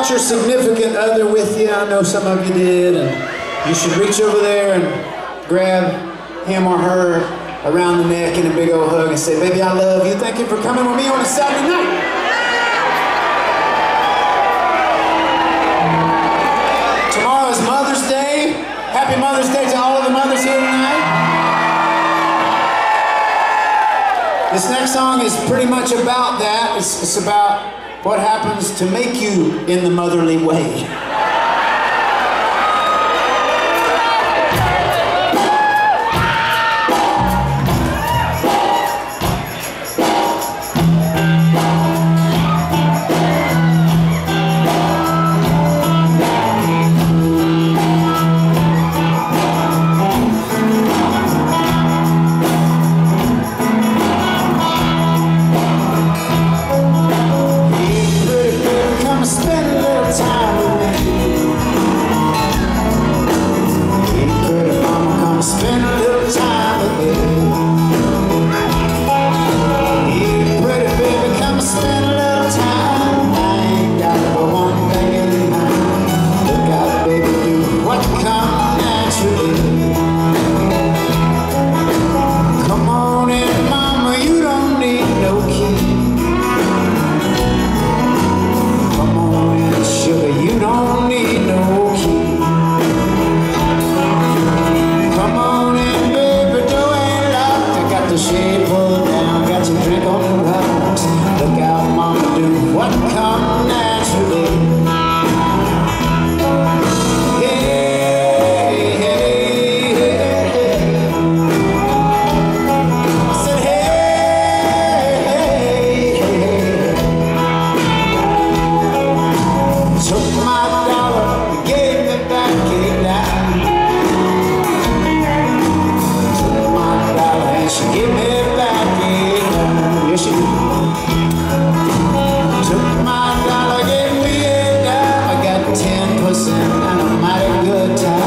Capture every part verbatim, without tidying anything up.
brought your significant other with you, I know some of you did, and you should reach over there and grab him or her around the neck in a big old hug and say, baby, I love you. Thank you for coming with me on a Saturday night. Tomorrow is Mother's Day. Happy Mother's Day to all of the mothers here tonight. This next song is pretty much about that. It's, it's about what happens to make you in the motherly way.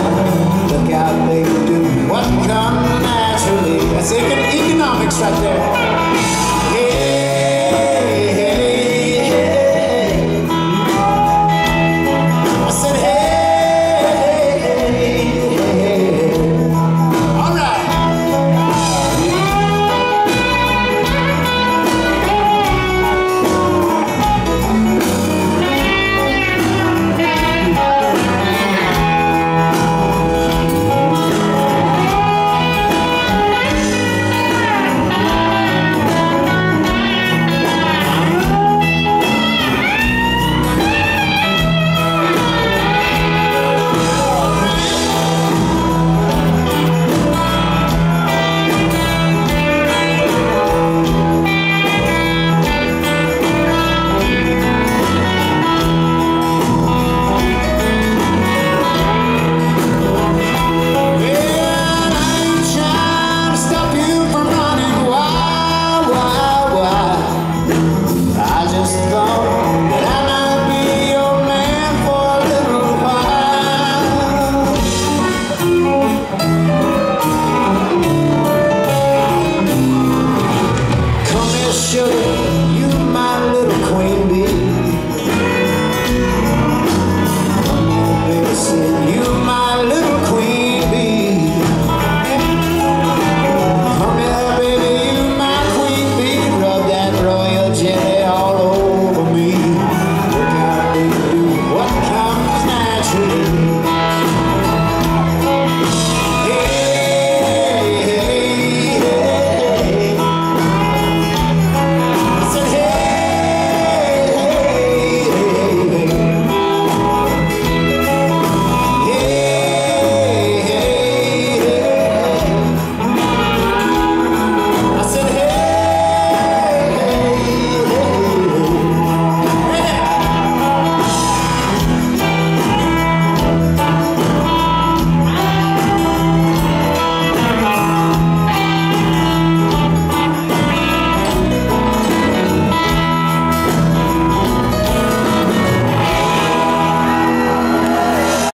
Economics right there.